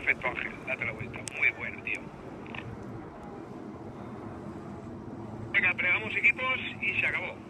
Perfecto, Ángel. Date la vuelta. Muy bueno, tío. Venga, plegamos equipos y se acabó.